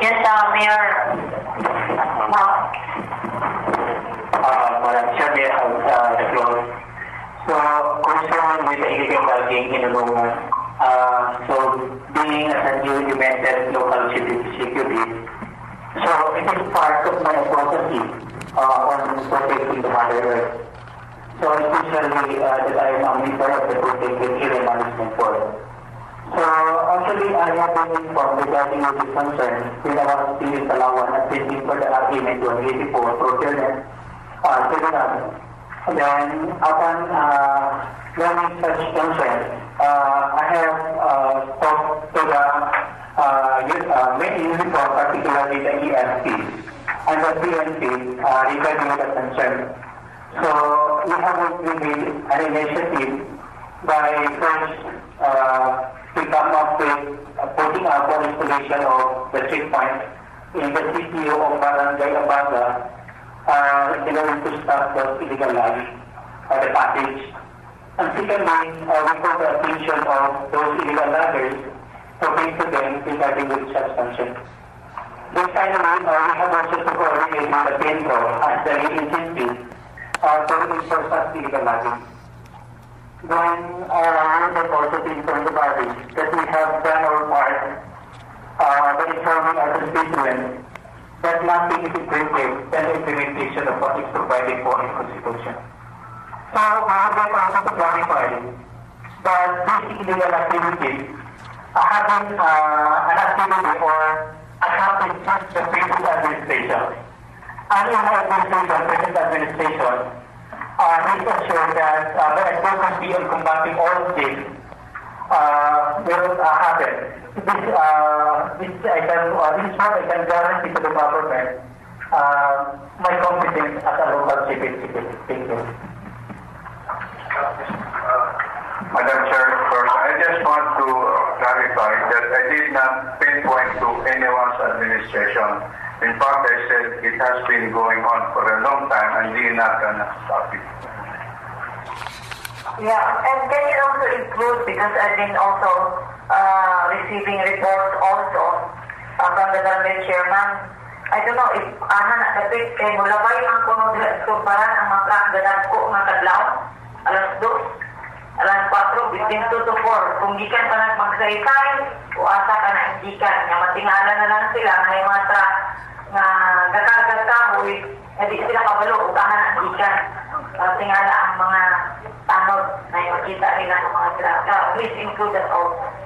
Yes, Mayor. Madam Chair, may I have the floor. So, concerned with the illegal logging in Ulungan, so being as a newly elected local security, so it is part of my advocacy on protecting the Mother Earth. So especially that I am a member of the Protected Area Management Board. So actually I have been informed regarding this concern when I was still in Palawan attending for the argument 184 procurement seminar. And then upon learning such concern, I have talked to the main uniform, particularly the EMP and the PNP regarding the concern. So we have made an initiative by first to come up with putting up for installation of the checkpoint in the CTO of Barangay Abaga in order to stop the illegal logging or the passage. And secondly, we put the attention of those illegal loggers to bring to them regarding with substances. Then finally, we have also to coordinate with the PENCO as the lead agency to enforce that illegal logging. Then we have also to inform the body that we have done our part by informing our constituents that nothing is greater than the implementation of what is provided for in the Constitution. So we have also to clarify that these illegal activities having an activity or happened since the previous administration. And in our present administration, make sure that the advocacy on combating all of this will happen. This is what I can guarantee to the government my confidence as a local civil security. Thank you. Madam Chair, first, I just want to clarify that I did not pinpoint to anyone's administration. In fact, I said it has been going on for a long time and we're not going to stop it. Yeah, and can you also include, because I've been also receiving reports also from the government chairman. I don't know if nakapit kay mulabay ang kuno dira so para ang mga ganan ko mga kadlaw alas 2 alas 4 between 2 to 4 kung gikan pa nagmagsaysay o asa ka na gikan nga matingala na lang sila nga yung mga truck nga gakarga kahoy hindi sila kabalo ugahan ang gikan tingala ang mga tanod na yung makita nila ng mga truck. Please include that also.